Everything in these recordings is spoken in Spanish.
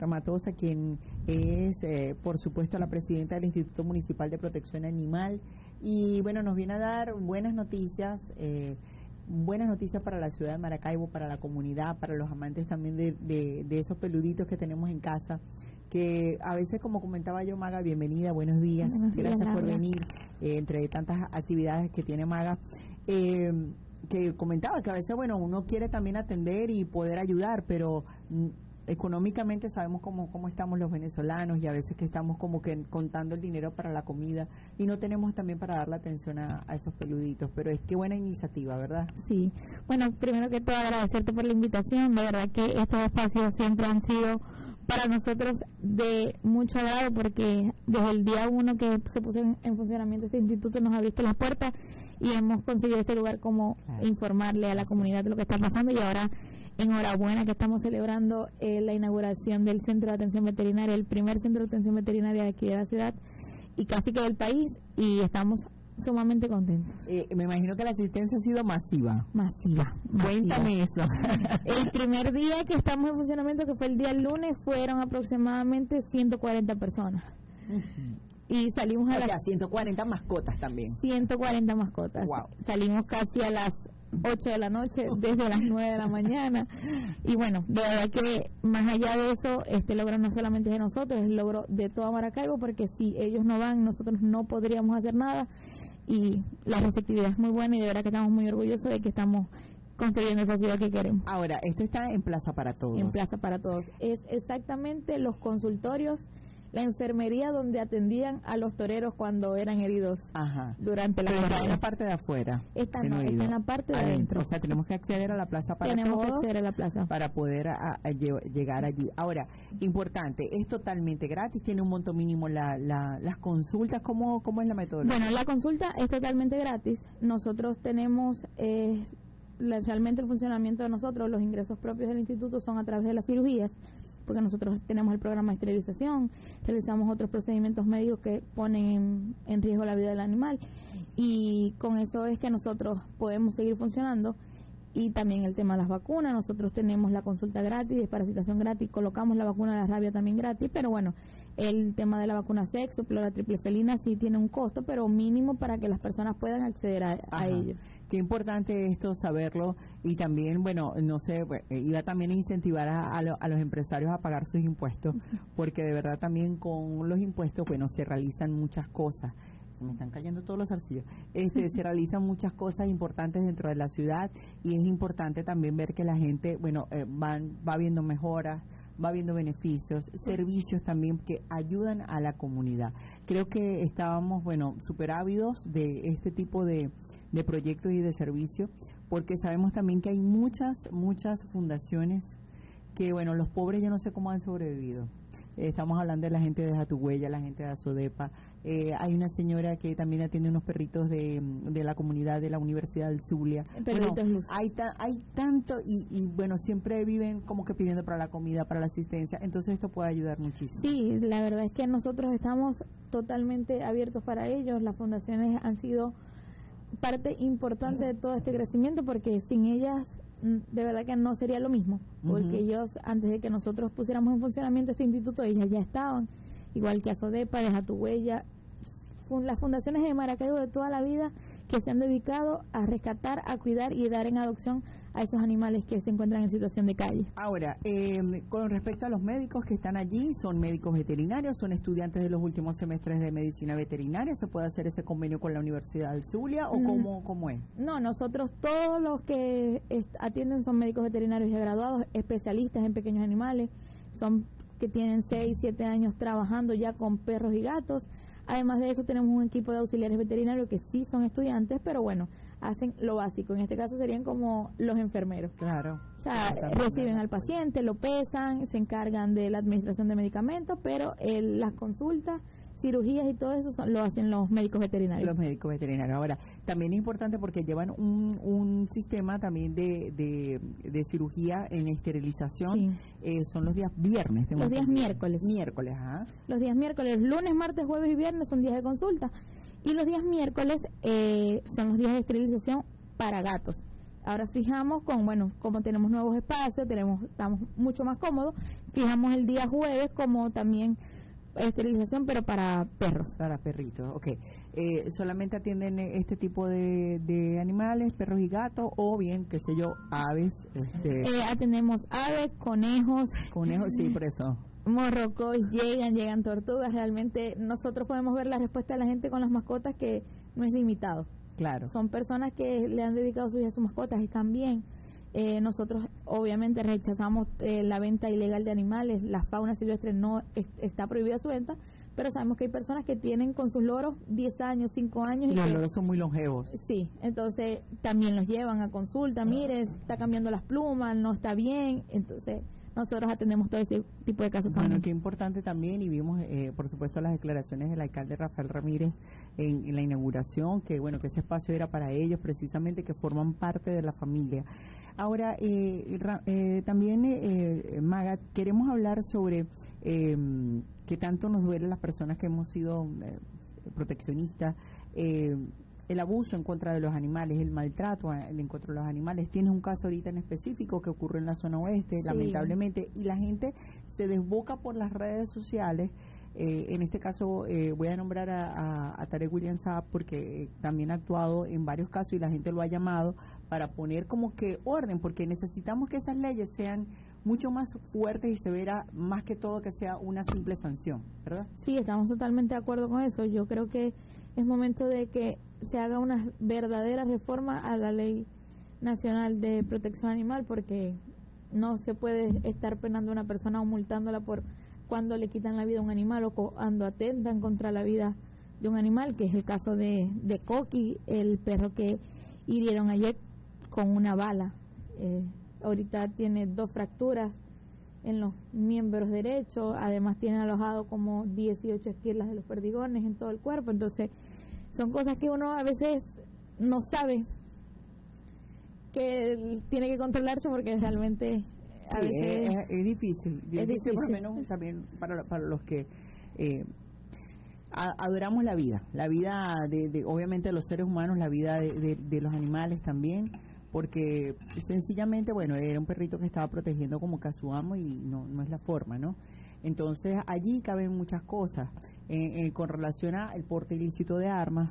Matosa, quien es, por supuesto, la presidenta del Instituto Municipal de Protección Animal. Y bueno, nos viene a dar buenas noticias para la ciudad de Maracaibo, para la comunidad, para los amantes también de esos peluditos que tenemos en casa, que a veces, como comentaba yo, Maga, bienvenida, buenos días, gracias por venir, entre tantas actividades que tiene Maga, que comentaba que a veces, bueno, uno quiere también atender y poder ayudar, pero económicamente sabemos cómo estamos los venezolanos, y a veces que estamos como que contando el dinero para la comida y no tenemos también para dar la atención a esos peluditos, pero es que buena iniciativa, ¿verdad? Sí, bueno, primero que todo agradecerte por la invitación, de verdad que estos espacios siempre han sido para nosotros de mucho agrado, porque desde el día 1 que se puso en funcionamiento este instituto nos ha abierto las puertas y hemos conseguido este lugar como informarle a la comunidad de lo que está pasando, y ahora enhorabuena que estamos celebrando la inauguración del Centro de Atención Veterinaria, el primer centro de atención veterinaria de aquí de la ciudad y casi que del país, y estamos sumamente contentos. Me imagino que la asistencia ha sido masiva. Masiva. Cuéntame eso. El primer día que estamos en funcionamiento, que fue el día lunes, fueron aproximadamente 140 personas. Y salimos a las 140 mascotas también. 140 mascotas. Wow. Salimos casi a las 8 de la noche, desde las 9 de la mañana. Y bueno, de verdad que más allá de eso, este logro no solamente es de nosotros, es el logro de toda Maracaibo, porque si ellos no van, nosotros no podríamos hacer nada. Y la receptividad es muy buena, y de verdad que estamos muy orgullosos de que estamos construyendo esa ciudad que queremos. Ahora, esto está en Plaza para Todos. En Plaza para Todos. Es exactamente los consultorios, la enfermería donde atendían a los toreros cuando eran heridos. Ajá. Durante la Pero está en la parte de afuera. Está en la parte de adentro. O sea, tenemos que acceder a la Plaza para Tenemos Todos. que acceder a la plaza para poder llegar allí. Ahora, importante, es totalmente gratis, tiene un monto mínimo las consultas. ¿Cómo es la metodología? Bueno, la consulta es totalmente gratis. Nosotros tenemos realmente el funcionamiento de nosotros, los ingresos propios del instituto son a través de las cirugías, porque nosotros tenemos el programa de esterilización, realizamos otros procedimientos médicos que ponen en riesgo la vida del animal, y con eso es que nosotros podemos seguir funcionando. Y también el tema de las vacunas, nosotros tenemos la consulta gratis, desparasitación gratis, colocamos la vacuna de la rabia también gratis, pero bueno, el tema de la vacuna sexto, la triple felina sí tiene un costo, pero mínimo para que las personas puedan acceder a ello. Qué importante esto saberlo, y también, bueno, no sé, iba también a incentivar a los empresarios a pagar sus impuestos, porque de verdad también con los impuestos, bueno, se realizan muchas cosas. Me están cayendo todos los arcillos. Se realizan muchas cosas importantes dentro de la ciudad, y es importante también ver que la gente, bueno, va viendo mejoras, va viendo beneficios, servicios también que ayudan a la comunidad. Creo que estábamos, bueno, súper ávidos de este tipo de proyectos y de servicios, porque sabemos también que hay muchas fundaciones que, bueno, los pobres yo no sé cómo han sobrevivido. Estamos hablando de la gente de Jatuhuella, la gente de Azodepa. Hay una señora que también atiende unos perritos de la comunidad de la Universidad del Zulia. Bueno, hay tanto, y bueno, siempre viven como que pidiendo para la comida, para la asistencia, entonces esto puede ayudar muchísimo. Sí, la verdad es que nosotros estamos totalmente abiertos para ellos. Las fundaciones han sido parte importante de todo este crecimiento, porque sin ellas de verdad que no sería lo mismo, porque ellos, antes de que nosotros pusiéramos en funcionamiento este instituto, ellas ya estaban, igual que Azodepa, de Jatuhuella, las fundaciones de Maracaibo de toda la vida, que se han dedicado a rescatar, a cuidar y dar en adopción a esos animales que se encuentran en situación de calle. Ahora, con respecto a los médicos que están allí, ¿son médicos veterinarios, son estudiantes de los últimos semestres de medicina veterinaria? ¿Se puede hacer ese convenio con la Universidad del Zulia o cómo es? No, nosotros todos los que atienden son médicos veterinarios ya graduados, especialistas en pequeños animales, son que tienen 6, 7 años trabajando ya con perros y gatos. Además de eso, tenemos un equipo de auxiliares veterinarios que sí son estudiantes, pero bueno, hacen lo básico. En este caso serían como los enfermeros. Claro. O sea, reciben al paciente, lo pesan, se encargan de la administración de medicamentos, pero las consultas, cirugías y todo eso lo hacen los médicos veterinarios. Los médicos veterinarios. Ahora, también es importante porque llevan un sistema también de cirugía en esterilización. Sí. Son los días viernes. Los días miércoles. Miércoles, ajá. Los días miércoles, lunes, martes, jueves y viernes son días de consulta. Y los días miércoles son los días de esterilización para gatos. Ahora fijamos como tenemos nuevos espacios, estamos mucho más cómodos, fijamos el día jueves como también esterilización, pero para perros. Para perritos, ok. ¿Solamente atienden este tipo de animales, perros y gatos, o bien, qué sé yo, aves? Atendemos aves, conejos. Conejos, sí, por eso. Morrocos, llegan tortugas. Realmente nosotros podemos ver la respuesta de la gente con las mascotas, que no es limitado. Claro. Son personas que le han dedicado su vida a sus mascotas, están bien. Nosotros obviamente rechazamos la venta ilegal de animales. La fauna silvestre no está prohibida su venta, pero sabemos que hay personas que tienen con sus loros 10 años, 5 años. Y los loros son muy longevos. Sí, entonces también los llevan a consulta. Mire, está cambiando las plumas, no está bien. Entonces nosotros atendemos todo ese tipo de casos. Bueno, qué importante también, y vimos por supuesto las declaraciones del alcalde Rafael Ramírez en la inauguración, que bueno, que ese espacio era para ellos precisamente, que forman parte de la familia. Ahora, también, Maga, queremos hablar sobre qué tanto nos duele a las personas que hemos sido proteccionistas, el abuso en contra de los animales, el maltrato en contra de los animales. Tienes un caso ahorita en específico que ocurre en la zona oeste, sí, lamentablemente, y la gente se desboca por las redes sociales. En este caso voy a nombrar a Tarek William Saab, porque también ha actuado en varios casos y la gente lo ha llamado para poner como que orden, porque necesitamos que esas leyes sean mucho más fuertes y severas, más que todo que sea una simple sanción, ¿verdad? Sí, estamos totalmente de acuerdo con eso. Yo creo que es momento de que se haga una verdadera reforma a la Ley Nacional de Protección Animal, porque no se puede estar penando a una persona o multándola por cuando le quitan la vida a un animal o cuando atentan contra la vida de un animal, que es el caso de Coqui, el perro que hirieron ayer con una bala. Ahorita tiene 2 fracturas en los miembros derechos, además tiene alojado como 18 esquirlas de los perdigones en todo el cuerpo. Entonces son cosas que uno a veces no sabe que tiene que controlarse, porque realmente a veces es difícil. Es difícil, por lo menos también para los que adoramos la vida de obviamente de los seres humanos, la vida de los animales también, porque sencillamente, bueno, era un perrito que estaba protegiendo como que a su amo, y no es la forma, ¿no? Entonces allí caben muchas cosas con relación al porte ilícito de armas.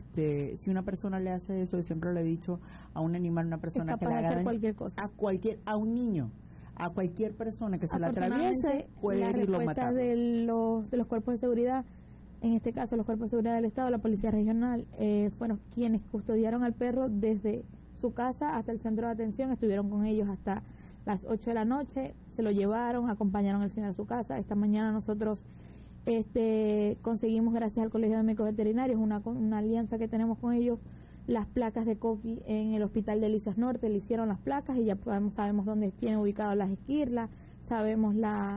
Si una persona le hace eso, yo siempre le he dicho, a un animal, una persona que le haga cualquier cosa, a un niño, a cualquier persona que se la atraviese, puede irlo a matar. de los cuerpos de seguridad, en este caso los cuerpos de seguridad del Estado, la Policía Regional, fueron quienes custodiaron al perro desde su casa hasta el centro de atención. Estuvieron con ellos hasta las 8 de la noche, se lo llevaron, acompañaron al señor a su casa. Esta mañana nosotros conseguimos, gracias al Colegio de Médicos Veterinarios, una alianza que tenemos con ellos, las placas de Coqui en el hospital de Elizas Norte. Le hicieron las placas y ya sabemos dónde tienen ubicadas las esquirlas, sabemos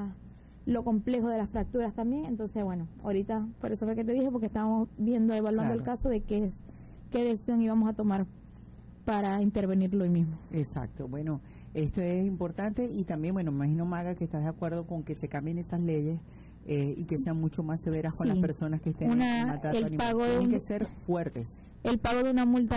lo complejo de las fracturas también. Entonces, bueno, ahorita, por eso fue que te dije, porque estábamos evaluando el caso de qué decisión íbamos a tomar para intervenirlo hoy mismo. Exacto, bueno, esto es importante, y también, bueno, me imagino, Maga, que estás de acuerdo con que se cambien estas leyes y que sean mucho más severas con las personas que estén en maltrato animal. Tienen que ser fuertes. El pago de una multa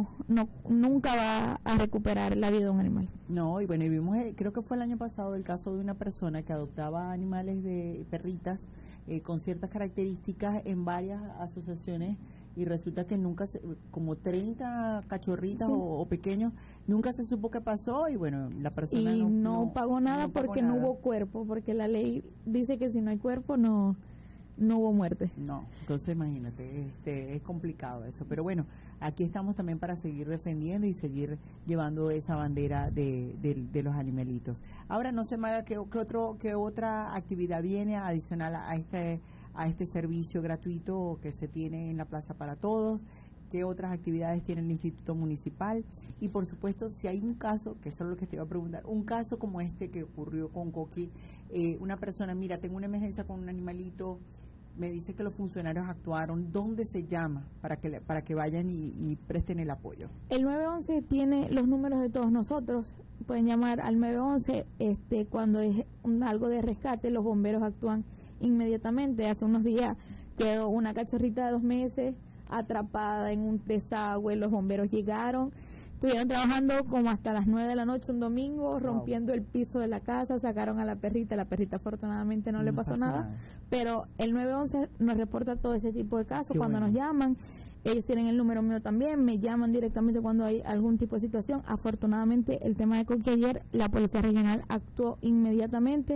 nunca va a recuperar la vida de un animal. No, y bueno, y vimos, creo que fue el año pasado, el caso de una persona que adoptaba animales de perritas con ciertas características en varias asociaciones, y resulta que nunca, como 30 cachorritas o pequeños, nunca se supo qué pasó, y bueno, la persona no pagó nada porque no hubo cuerpo, porque la ley dice que si no hay cuerpo no hubo muerte. No, entonces imagínate, es complicado eso, pero bueno, aquí estamos también para seguir defendiendo y seguir llevando esa bandera de los animalitos. Ahora, no sé, Maga, ¿qué otra actividad viene adicional a este servicio gratuito que se tiene en la Plaza para Todos? ¿Qué otras actividades tiene el Instituto Municipal? Y por supuesto, si hay un caso, que eso es lo que te iba a preguntar, un caso como este que ocurrió con Coqui, una persona, mira, tengo una emergencia con un animalito, me dice que los funcionarios actuaron, ¿dónde se llama para que vayan y presten el apoyo? El 911 tiene los números de todos nosotros, pueden llamar al 911, cuando es algo de rescate, los bomberos actúan inmediatamente. Hace unos días quedó una cachorrita de 2 meses atrapada en un desagüe, los bomberos llegaron, estuvieron trabajando como hasta las 9 de la noche un domingo, rompiendo el piso de la casa, sacaron a la perrita afortunadamente no le pasó nada, pero el 911 nos reporta todo ese tipo de casos. Cuando nos llaman, ellos tienen el número mío también, me llaman directamente cuando hay algún tipo de situación. Afortunadamente el tema de Coqui, ayer la Policía Regional actuó inmediatamente,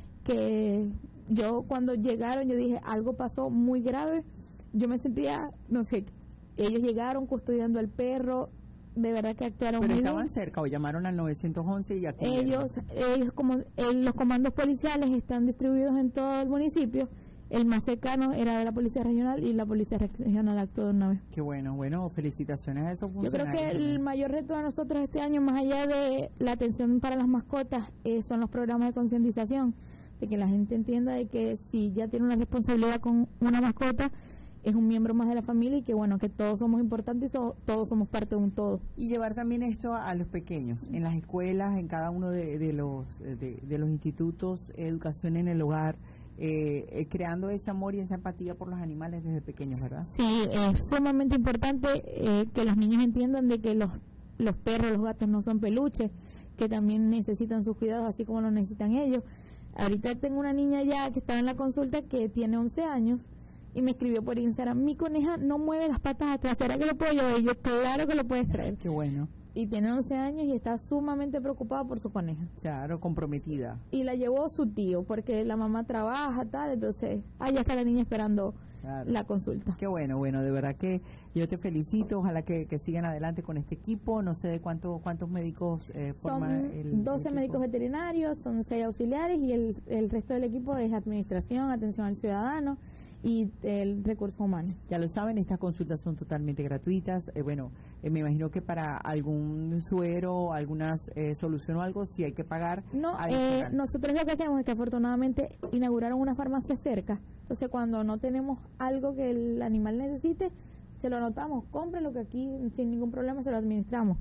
que yo cuando llegaron yo dije algo pasó muy grave, yo me sentía, no sé, ellos llegaron custodiando al perro, de verdad que actuaron muy bien. ¿Pero estaban cerca o llamaron al 911 y aquí? Ellos como los comandos policiales están distribuidos en todo el municipio, el más cercano era de la Policía Regional y la Policía Regional actuó de una vez. Qué bueno, felicitaciones a esos Yo funcionarios. creo que el mayor reto de nosotros este año, más allá de la atención para las mascotas, son los programas de concientización, de que la gente entienda de que si ya tiene una responsabilidad con una mascota, es un miembro más de la familia, y que bueno, que todos somos importantes y todos somos parte de un todo. Y llevar también esto a los pequeños, en las escuelas, en cada uno de los institutos, educación en el hogar, creando ese amor y esa empatía por los animales desde pequeños, ¿verdad? Sí, es sumamente importante que los niños entiendan de que los perros, los gatos no son peluches, que también necesitan sus cuidados así como los necesitan ellos. Ahorita tengo una niña ya que estaba en la consulta que tiene 11 años y me escribió por Instagram: mi coneja no mueve las patas atrás, ¿será que lo puedo llevar? Y yo, claro que lo puedes traer. Qué bueno. Y tiene 11 años y está sumamente preocupada por su coneja. Claro, comprometida. Y la llevó su tío, porque la mamá trabaja, tal, entonces, ya está la niña esperando la consulta. Qué bueno, de verdad que yo te felicito, ojalá que sigan adelante con este equipo. No sé de cuántos médicos forman el 12 equipo. Médicos veterinarios, son 6 auxiliares y el resto del equipo es administración, atención al ciudadano y el recurso humano. Ya lo saben, estas consultas son totalmente gratuitas. Me imagino que para algún suero, alguna solución o algo, si hay que pagar. No, nosotros lo que hacemos es que afortunadamente inauguraron una farmacia cerca. Entonces, cuando no tenemos algo que el animal necesite, se lo anotamos, cómprelo, que aquí sin ningún problema se lo administramos.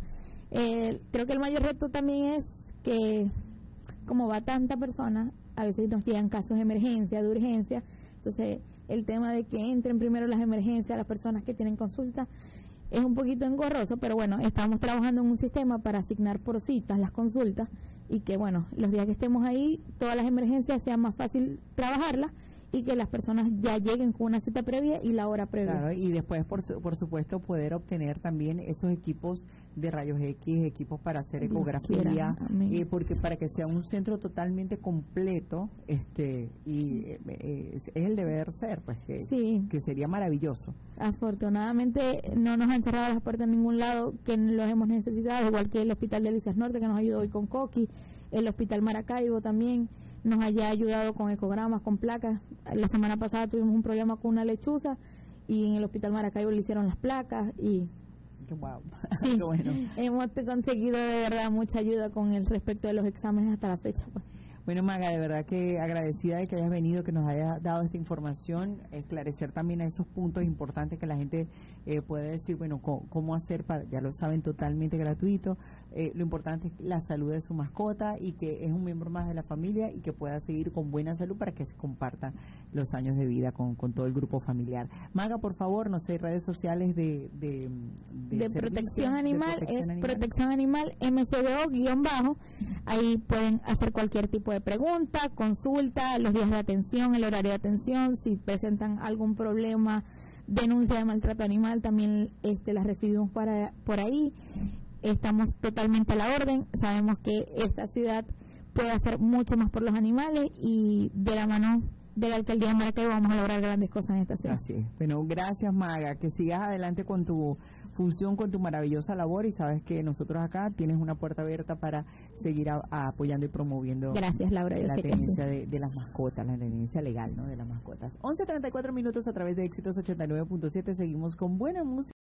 Creo que el mayor reto también es que, como va tanta persona, a veces nos llegan casos de emergencia, de urgencia. Entonces, el tema de que entren primero las emergencias, las personas que tienen consulta, es un poquito engorroso, pero bueno, estamos trabajando en un sistema para asignar por citas las consultas, y que bueno, los días que estemos ahí, todas las emergencias sea más fácil trabajarlas y que las personas ya lleguen con una cita previa y la hora previa. Claro, y después, por supuesto, poder obtener también esos equipos de rayos X, equipos para hacer ecografía, porque para que sea un centro totalmente completo, y es el deber ser, pues, que sería maravilloso. Afortunadamente no nos han cerrado las puertas en ningún lado, que los hemos necesitado, igual que el Hospital de Delicias Norte, que nos ayudó hoy con Coqui, el Hospital Maracaibo también nos haya ayudado con ecogramas, con placas. La semana pasada tuvimos un problema con una lechuza y en el Hospital Maracaibo le hicieron las placas y wow. Sí, Qué bueno. Hemos conseguido de verdad mucha ayuda con el respecto de los exámenes hasta la fecha, pues. Bueno, Maga, de verdad que agradecida de que hayas venido, que nos hayas dado esta información, esclarecer también a esos puntos importantes que la gente puede decir, bueno, cómo hacer para, ya lo saben, totalmente gratuito. Lo importante es la salud de su mascota y que es un miembro más de la familia y que pueda seguir con buena salud para que se compartan los años de vida con todo el grupo familiar. Maga, por favor, no sé, redes sociales de protección animal, protección animal MCBO_ ahí pueden hacer cualquier tipo de pregunta, consulta, los días de atención, el horario de atención, si presentan algún problema, denuncia de maltrato animal, también las recibimos por ahí. Estamos totalmente a la orden, sabemos que esta ciudad puede hacer mucho más por los animales y de la mano de la Alcaldía de Maracaibo vamos a lograr grandes cosas en esta ciudad. Así es. Bueno, gracias, Maga, que sigas adelante con tu función, con tu maravillosa labor, y sabes que nosotros acá tienes una puerta abierta para seguir apoyando y promoviendo. Gracias, Laura. La tenencia de las mascotas, la tenencia legal, ¿no?, de las mascotas. 11:34 minutos a través de Éxitos 89.7, seguimos con buena música.